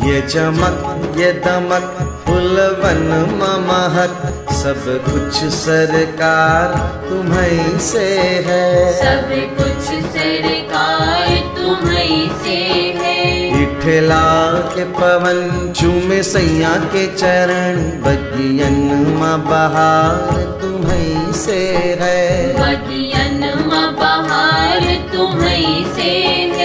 ये चमक ये दमक फुलवन महक सब कुछ सरकार तुम्हीं से है। सब कुछ सरकार तुम्हीं से है। इठला के पवन चूमे सैया के चरण बगियन माँ बहार तुम्हीं से है। बगियन माँ बहार तुम्हीं से है।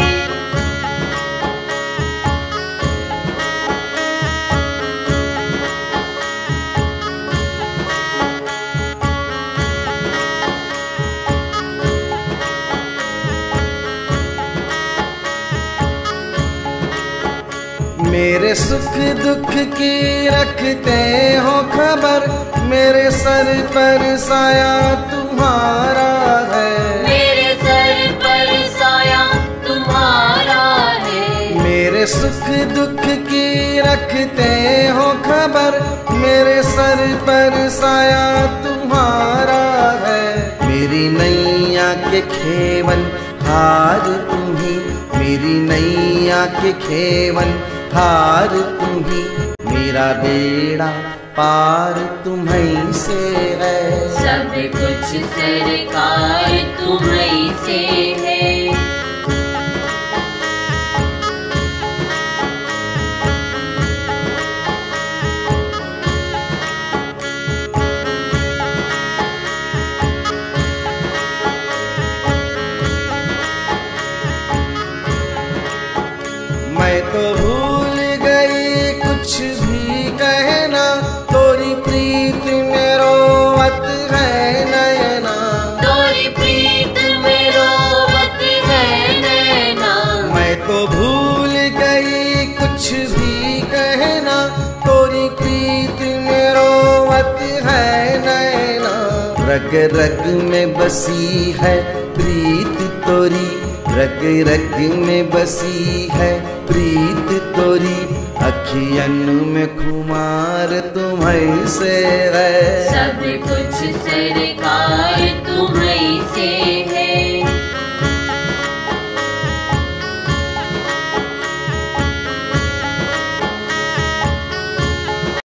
मेरे सुख दुख की रखते हो खबर, मेरे सर पर साया तुम्हारा है। मेरे सर पर साया तुम्हारा है। मेरे सुख दुख की रखते हो खबर, मेरे सर पर साया तुम्हारा है। मेरी नैया के खेवन हार तुम्ही, मेरी नैया के खेवन हार तुम्ही, मेरा बेड़ा पार तुम्हीं से है। सब कुछ सरकार तुम्हीं से है। मैं तो भूल गई कुछ भी कहना, तोरी प्रीत में रोवत है नैना। तोरी प्रीत में रोवत है नैना। मैं तो भूल गई कुछ भी कहना, तोरी प्रीत में रोवत है नैना। रग रग में बसी है प्रीत तोरी, रग रग में बसी है प्रीत तोरी, अखियन में खुमार तुम्हीं से है। सब कुछ सरकार तुम्हीं से है।